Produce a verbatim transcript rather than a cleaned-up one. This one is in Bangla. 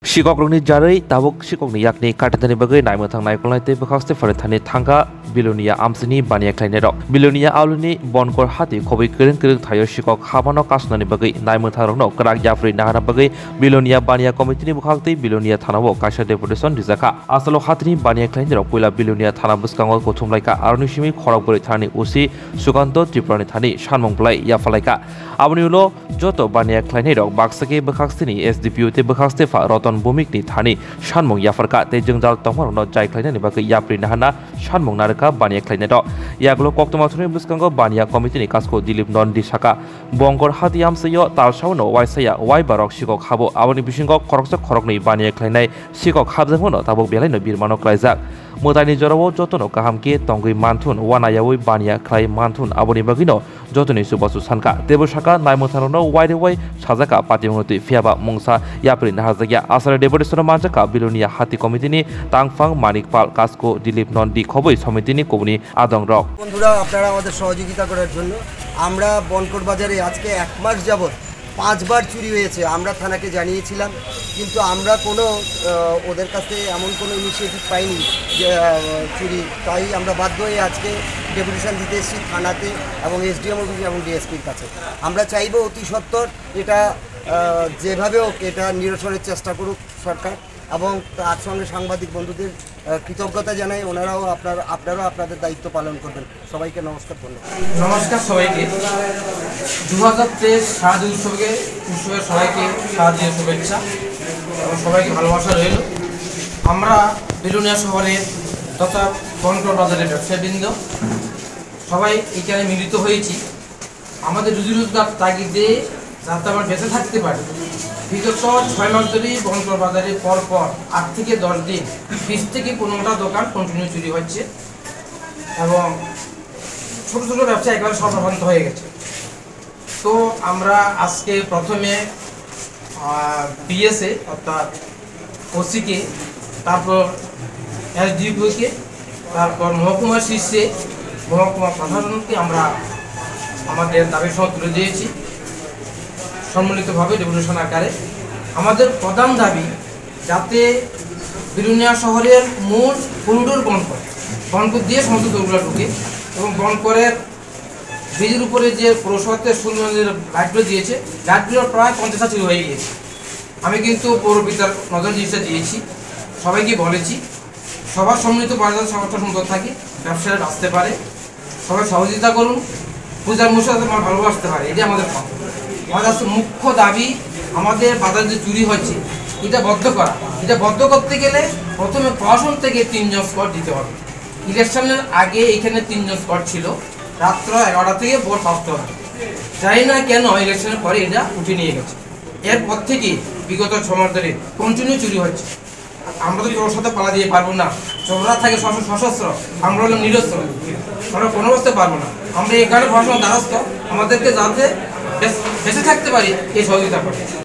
Sikokni jarai tabuk sikokni yakni katani bagai naimang thang naikol te bakhaste farethani thangka bilonia amsini bania klaine rok bilonia aluni bonkor hati khobai kereng kereng thayo sikok habano kasnani bagai naimang tharokno krak jafri nahana bagai bilonia bania committee ni bukhakte bilonia thanabo kaisa deputation rijaka asalo hatini bania klaine rok poila bilonia thana buskango kothumlaika aroni simi khorok bori thani usi sukanto triprani thani sanmong blai yafalaika aboni ulo joto bania klaine rok baksake bakhasteni sdpu te bakhaste fa roton bumikni thani sanmong yafarka te jengjal tongmarno jai klainani bagai yapri nahana sanmong narka bania klaine do yaglo koktoma thuni buskango bania committee ni kasko dilip nondi saka bongor hatiam seyo talsawno waisaya wai barok sikok habo aboni bisingo khoroksa khorokni bania klainai sikok habjangmono tabuk belaino birmano klaijak mutani jorowo jotono kahamke tongui manthun wanayawoi bania klai manthun aboni bagino jotoni subasu sanka tebo saka naimotharono waide wai sajaka patimoti fiaba mungsa yapri nahajagya asare deputation manjaka bilonia hati committee ni tangfang manikpal kasko dilip nondi khoboi সমিতি নি কবনি আদং রক বন্ধুরা আপনারা আমাদের সহযোগিতা করার জন্য আমরা বনকর বাজারে আজকে এক মাস যাবত পাঁচবার চুরি হয়েছে আমরা থানাকে জানিয়েছিলাম কিন্তু আমরা কোনো ওদের কাছে এমন কোনো ইনিশিয়েটিভ পাইনি যে চুরি তাই আমরা বাধ্য হয়ে আজকে ডেপুটেশন দিতে এসেছি থানাতে এবং এসডিএম অফিস এবং ডিএসপির কাছে আমরা চাইব অতি সত্বর এটা যেভাবে হোক এটা নিরসনের চেষ্টা করুক সরকার এবং তার সঙ্গে সাংবাদিক বন্ধুদের কৃতজ্ঞতা জানাই ওনারাও আপনার আপনারাও আপনাদের দায়িত্ব পালন করবেন সবাইকে নমস্কার করুন নমস্কার সবাইকে দু হাজার তেইশ শারদ উৎসবকে উৎসবের সবাইকে শারদীয় শুভেচ্ছা এবং সবাইকে ভালোবাসা রইল আমরা বিলোনিয়া শহরের তথা বনকর বাজারের ব্যবসায়ীবৃন্দ সবাই এখানে মিলিত হয়েছি আমাদের রুজি রোজগার তাগিদে যাতে আমরা বেঁচে থাকতে পারি বিগত ছয় মাস ধরে বনকর বাজারে পর পর আট থেকে দশ দিন বিশ থেকে পনেরোটা দোকান কন্টিনিউ চুরি হচ্ছে এবং ছোট ছোট ব্যবসা একেবারে সর্বভ্রান্ত হয়ে গেছে তো আমরা আজকে প্রথমে বিএসএ অর্থাৎ ওসিকে তারপর এসডিপিওকে তারপর মহকুমা শীর্ষে মহকুমা প্রশাসনকে আমরা আমাদের দাবি সহ তুলে দিয়েছি সম্মিলিতভাবে ডেপুটেশন আকারে আমাদের প্রধান দাবি যাতে বিলোনিয়া শহরের মূল করিডোর বনকর বনকর দিয়ে সমস্ত দৌড়গুলো ঢুকে এবং বনকরের ব্রিজের উপরে যে পৌরসভাতে সুন্দর লাইটগুলো দিয়েছে লাইটগুলো প্রায় পঞ্চাশটা চুরি হয়ে গিয়েছে আমি কিন্তু পৌরপিতার নজর জিনিসটা দিয়েছি সবাইকে বলেছি সবার সম্মিলিত বাজার সমস্যা সুন্দর থাকে ব্যবসাটা বাঁচতে পারে সবাই সহযোগিতা করুন পূজার মশা যাতে আমার ভালোবাসতে পারে এটাই আমাদের কথা আমাদের মুখ্য দাবি আমাদের বাজারে যে চুরি হচ্ছে এটা বদ্ধ করা এটা বদ্ধ করতে গেলে প্রথমে প্রশাসন থেকে তিনজন স্কট দিতে হবে ইলেকশনের আগে এখানে তিনজন স্কট ছিল রাত্র এগারোটা থেকে ভোর পাঁচটা হবে জানি না কেন ইলেকশনের পরে এটা উঠে নিয়ে গেছে এরপর থেকে বিগত ছ মাস ধরে কন্টিনিউ চুরি হচ্ছে আমরা তো চোর সাথে পালা দিয়ে পারবো না চোররা থাকে সশস্ত্র আমরা হলাম নিরস্ত্র আমরা কোনো বসতে পারবো না আমরা এখানে প্রশাসন দ্বারস্থ আমাদেরকে যাতে বেঁচে থাকতে পারি এই সহযোগিতা করে